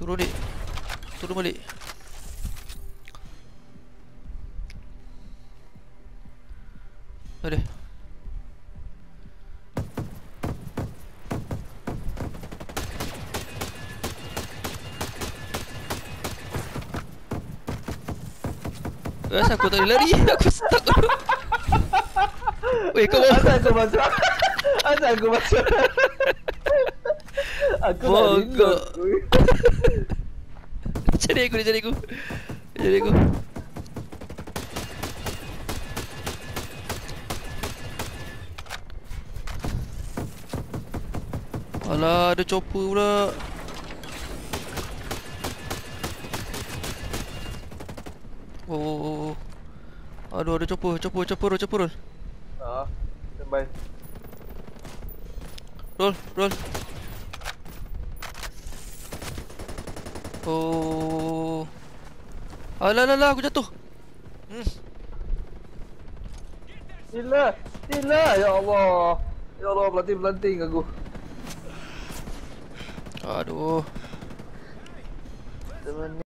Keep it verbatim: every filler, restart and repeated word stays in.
Turun dik. Turun balik. Ada. Asal aku tak boleh lari? Aku stuck. Weh, kau mau? Asal aku masuk? Asal aku masuk? Aku nak reload. Cari aku, dia cari aku. Dia cari aku. Alah, ada chopper pula. Oh, oh, oh, oh. Aduh, ada chopper, chopper, chopper, chopper roll. Ah, standby. Roll, roll. Oh. Alah, alah, alah, aku jatuh. Hmm. Gila, gila, ya Allah. Ya Allah, pelanting-pelanting aku. Aduh. Teman